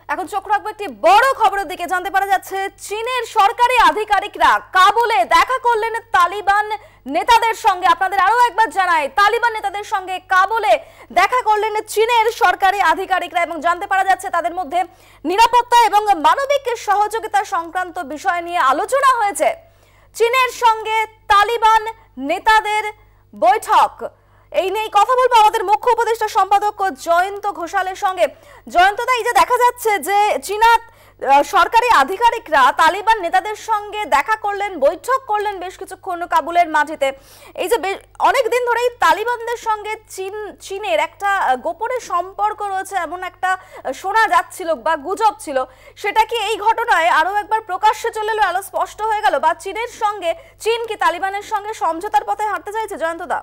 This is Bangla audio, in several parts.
এখন চোখ রাখবো একটি বড় খবরের দিকে। জানতে পারা যাচ্ছে চীনের সরকারি আধিকারিকরা কাবুলে দেখা করলেন তালিবান নেতাদের সঙ্গে। আপনাদের আরো একবার জানাই, তালিবান নেতাদের সঙ্গে কাবুলে দেখা করলেন চীনের সরকারি আধিকারিকরা এবং জানতে পারা যাচ্ছে তাদের মধ্যে নিরাপত্তা এবং মানবিক সহযোগিতা সংক্রান্ত বিষয় নিয়ে আলোচনা হয়েছে। চীনের সঙ্গে তালিবান নেতাদের বৈঠক, এই নিয়ে কথা বলবো আমাদের মুখ্য উপদেষ্টা সম্পাদক জয়ন্ত ঘোষালের সঙ্গে। জয়ন্তদা, এই যে দেখা যাচ্ছে যে চীনা সরকারি আধিকারিকরা তালিবান নেতাদের সঙ্গে দেখা করলেন, বৈঠক করলেন বেশ কিছুক্ষণ কাবুলের মাটিতে, এই যে অনেক দিন ধরেই তালিবানদের সঙ্গে চীনের একটা গোপনে সম্পর্ক রয়েছে এমন একটা শোনা যাচ্ছিল বা গুজব ছিল, সেটা কি এই ঘটনায় আরো একবার প্রকাশ্যে চলে এলো, আলো স্পষ্ট হয়ে গেল? বা চীনের সঙ্গে চীন কি তালিবানের সঙ্গে সমঝোতার পথে হাঁটতে চাইছে? জয়ন্তদা,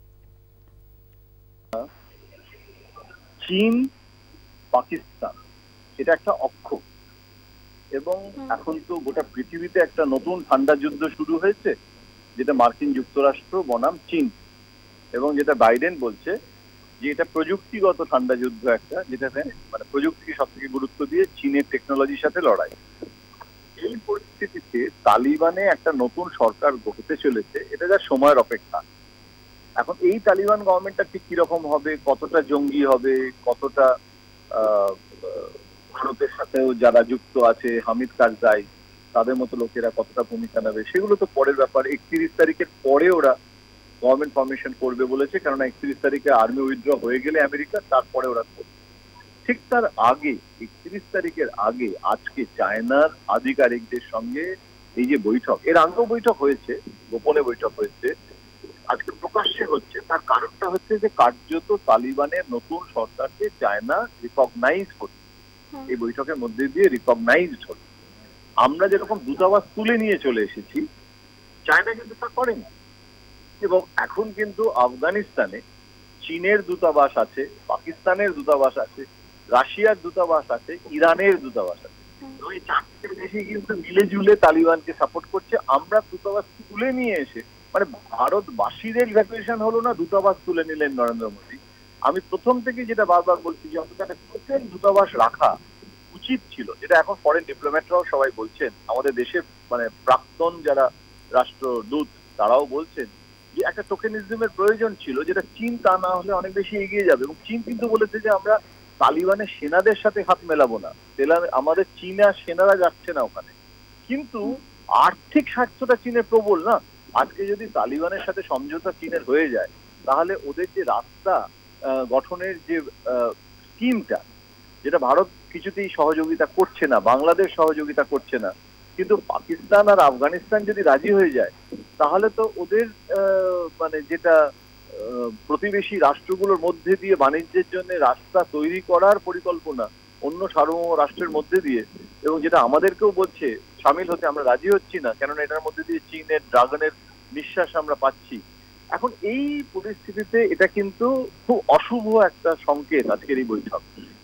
চীন পাকিস্তান এটা একটা অক্ষ, এবং এখন তো গোটা পৃথিবীতে একটা নতুন ঠান্ডা যুদ্ধ শুরু হয়েছে, যেটা মার্কিন যুক্তরাষ্ট্র বনাম চীন, এবং যেটা বাইডেন বলছে যে এটা প্রযুক্তিগত ঠান্ডা যুদ্ধ একটা, যেটাতে মানে প্রযুক্তিকে সব থেকে গুরুত্ব দিয়ে চীনের টেকনোলজির সাথে লড়াই। এই পরিস্থিতিতে তালিবানে একটা নতুন সরকার হতে চলেছে, এটা যার সময়ের অপেক্ষা। এখন এই তালিবান গভর্নমেন্টটা ঠিক কিরকম হবে, কতটা জঙ্গি হবে, কতটা ভারতের সাথেও যারা যুক্ত আছে, হামিদ কারজাই তাদের মতো লোকেরা কতটা ভূমিকা নেবে, সেগুলো তো পরের ব্যাপার। 31 তারিখের পরে ওরা গভর্নমেন্ট ফর্মেশন করবে বলেছে, কেননা 31 তারিখে আর্মি উইথড্র হয়ে গেলে আমেরিকা, তারপরে ওরা করবে। ঠিক তার আগে 31 তারিখের আগে আজকে চায়নার আধিকারিকদের সঙ্গে এই যে বৈঠক, এর আগেও বৈঠক হয়েছে, গোপনে বৈঠক হয়েছে, আজকে প্রকাশ্যে হচ্ছে। তার কারণটা হচ্ছে যে কার্যত তালিবানের নতুন সরকারকে চায়না রিকগনাইজ করছে, এই বৈঠকের মধ্যে দিয়ে রিকগনাইজড হল। আমরা যেরকম দূতাবাস তুলে নিয়ে চলে এসেছি, চায়না কিন্তু তা করেনি। এবং এখন কিন্তু আফগানিস্তানে চীনের দূতাবাস আছে, পাকিস্তানের দূতাবাস আছে, রাশিয়ার দূতাবাস আছে, ইরানের দূতাবাস আছে। ওই চারটে দেশে কিন্তু মিলে জুলে তালিবানকে সাপোর্ট করছে। আমরা দূতাবাস তুলে নিয়ে এসে, মানে ভারতবাসীদের ইভ্যাকুয়েশন হলো না, দূতাবাস তুলে নিলেন নরেন্দ্র মোদী। আমি প্রথম থেকে যেটা বারবার বলছি যে অন্তত একটা টোটাল দূতাবাস রাখা উচিত ছিল, যেটা এখন ফরেন ডিপ্লোম্যাটরাও সবাই বলছেন, আমাদের দেশের মানে প্রাক্তন যারা রাষ্ট্রদূত তারাও বলছেন যে একটা টোকেনিজমের প্রয়োজন ছিল, যেটা চীন তা না হলে অনেক বেশি এগিয়ে যাবে। এবং চীন কিন্তু বলেছে যে আমরা তালিবানের সেনাদের সাথে হাত মেলাবো না, আমাদের চীনা সেনারা যাচ্ছে না ওখানে। কিন্তু আর্থিক স্বার্থটা চীনের প্রবল না। আজকে যদি তালিবানের সাথে সমঝোতা চীনের হয়ে যায়, তাহলে ওদের যে রাস্তা গঠনের যে স্কিমটা, যেটা ভারত কিছুতেই সহযোগিতা করছে না, বাংলাদেশ সহযোগিতা করছে না, কিন্তু পাকিস্তান আর আফগানিস্তান যদি রাজি হয়ে যায়, তাহলে তো ওদের মানে যেটা প্রতিবেশী রাষ্ট্রগুলোর মধ্যে দিয়ে বাণিজ্যের জন্য রাস্তা তৈরি করার পরিকল্পনা অন্য সার্বভৌম রাষ্ট্রের মধ্যে দিয়ে, এবং যেটা আমাদেরকেও বলছে সামিল হতে আমরা রাজি হচ্ছি না, কেননা এটার মধ্যে দিয়ে চীনের ড্রাগনের নিঃশ্বাস আমরা পাচ্ছি। এখন এই পরিস্থিতিতে এটা কিন্তু খুব অশুভ একটা সংকেত আজকের এই বৈঠক।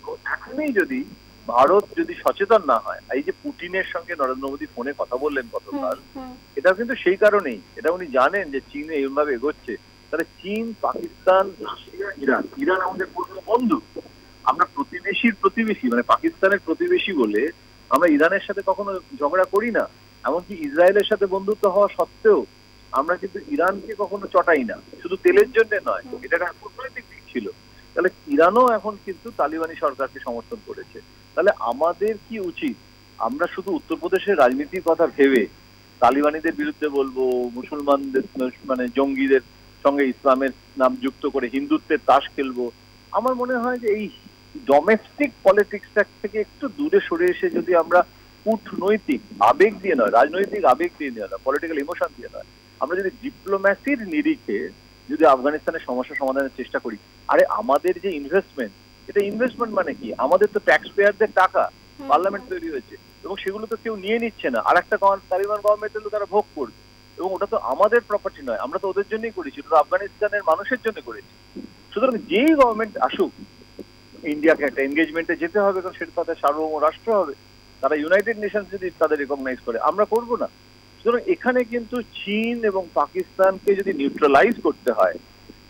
এখনই যদি ভারত যদি সচেতন না হয়, এই যে পুটিনের সঙ্গে নরেন্দ্র মোদী ফোনে কথা বললেন গতকাল, এটা কিন্তু সেই কারণেই, এটা উনি জানেন যে চীন এইভাবে এগোচ্ছে। তাহলে চীন, পাকিস্তান, রাশিয়া, ইরান, ইরান আমাদের পূর্ণ বন্ধু। আমরা প্রতিবেশীর প্রতিবেশী, মানে পাকিস্তানের প্রতিবেশী বলে আমরা ইরানের সাথে কখনো ঝগড়া করি না। এমনকি ইসরায়েলের সাথে বন্ধুত্ব হওয়া সত্ত্বেও আমরা কিন্তু ইরানকে কখনো চটাই না, শুধু তেলের জন্য নয়, এটা একটা কূটনৈতিক দিক ছিল। তাহলে ইরানও এখন কিন্তু তালিবানি সরকারকে সমর্থন করেছে। তাহলে আমাদের কি উচিত? আমরা শুধু উত্তরপ্রদেশের রাজনীতির কথা ভেবে তালিবানিদের বিরুদ্ধে বলবো, মুসলমানদের মানে জঙ্গিদের সঙ্গে ইসলামের নাম যুক্ত করে হিন্দুত্বের তাস খেলবো? আমার মনে হয় যে এই ডোমেস্টিক পলিটিক্সটা থেকে একটু দূরে সরে এসে যদি আমরা কূটনৈতিক আবেগ দিয়ে নয়, রাজনৈতিক আবেগ দিয়ে নয়, পলিটিক্যাল ইমোশন দিয়ে নয়, আমরা যদি ডিপ্লোম্যাসির নিরিখে যদি আফগানিস্তানের সমস্যা সমাধানের চেষ্টা করি। আরে আমাদের যে ইনভেস্টমেন্ট, এটা ইনভেস্টমেন্ট মানে কি? আমাদের তো ট্যাক্স পেয়ারদের টাকা, পার্লামেন্ট তৈরি হয়েছে, এবং সেগুলো তো কেউ নিয়ে নিচ্ছে না। আর একটা তালিবান গভর্নমেন্ট হলো তারা ভোগ করবে, এবং ওটা তো আমাদের প্রপার্টি নয়, আমরা তো ওদের জন্যই করেছি, ওটা তো আফগানিস্তানের মানুষের জন্য করেছি। সুতরাং যেই গভর্নমেন্ট আসুক, ইন্ডিয়াকে একটা এনগেজমেন্টে যেতে হবে, কারণ সেটা তাদের সার্বভৌম রাষ্ট্র হবে। তারা ইউনাইটেড নেশনস যদি তাদের রিকগনাইজ করে, আমরা করবো না। সুতরাং এখানে কিন্তু চীন এবং পাকিস্তানকে যদি নিউট্রালাইজ করতে হয়,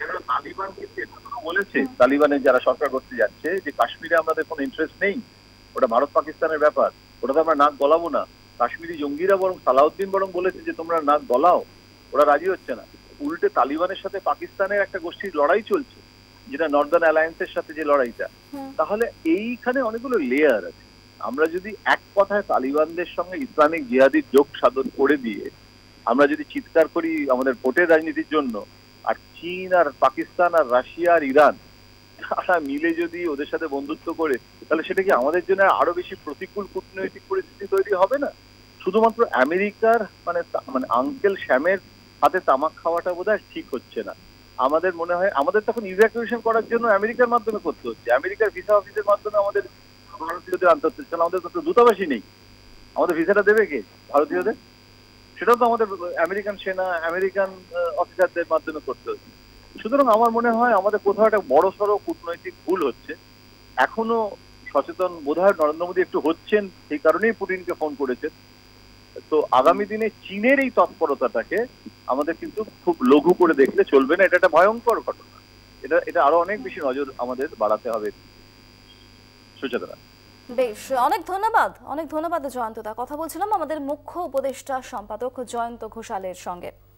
তালিবান কিন্তু বলেছে, তালিবানের যারা সরকার করতে যাচ্ছে, যে কাশ্মীরে আমাদের কোনো ইন্টারেস্ট নেই, ওটা ভারত পাকিস্তানের ব্যাপার, ওটা তো আমরা নাক গলাবো না। কাশ্মীরি জঙ্গিরা বরং সালাউদ্দিন বরং বলেছে যে তোমরা নাক গলাও, ওরা রাজি হচ্ছে না। উল্টে তালিবানের সাথে পাকিস্তানের একটা গোষ্ঠীর লড়াই চলছে, যেটা নর্দার্ন অ্যালায়েন্সের সাথে যে লড়াইটা। তাহলে এইখানে অনেকগুলো লেয়ার আছে। আমরা যদি এক কথায় তালিবানদের সঙ্গে ইসলামিক জিহাদির যোগ সাধন করে দিয়ে আমরা যদি চিৎকার করি আমাদের ভোটের রাজনীতির জন্য, আর চীন আর পাকিস্তান আর রাশিয়া আর ইরান তারা মিলে যদি ওদের সাথে বন্ধুত্ব করে, তাহলে সেটা কি আমাদের জন্য আরো বেশি প্রতিকূল কূটনৈতিক পরিস্থিতি তৈরি হবে না? শুধুমাত্র আমেরিকার মানে মানে আঙ্কেল শ্যামের হাতে তামাক খাওয়াটা বোধহয় ঠিক হচ্ছে না। আমাদের মনে হয় আমাদের তখন ইভ্যাকুয়েশন করার জন্য আমেরিকার মাধ্যমে করতে হচ্ছে, আমেরিকার ভিসা অফিসের মাধ্যমে আমাদের ভারতীয়দের আনতে হচ্ছে। আমাদের তো দূতাবাসই নেই, আমাদের ভিসাটা দেবে কে ভারতীয়দের? সেটাও তো আমাদের আমেরিকান সেনা আমেরিকান অফিসারদের মাধ্যমে করতে হচ্ছে। সুতরাং আমার মনে হয় আমাদের কোথাও একটা বড় সড়ো কূটনৈতিক ভুল হচ্ছে। এখনো সচেতন বোধহয় নরেন্দ্র মোদী একটু হচ্ছেন, সেই কারণেই পুতিনকে ফোন করেছেন। তো আগামী দিনে চীনের এই তৎপরতাটাকে আমাদের কিন্তু খুব লঘু করে দেখলে চলবে না। এটা একটা ভয়ঙ্কর ঘটনা। এটা আরো অনেক বেশি নজর আমাদের বাড়াতে হবে। সুচেতনা, বেশ, অনেক ধন্যবাদ জয়ন্তদা। কথা বলছিলাম আমাদের মুখ্য উপদেষ্টা সম্পাদক জয়ন্ত ঘোষালের সঙ্গে।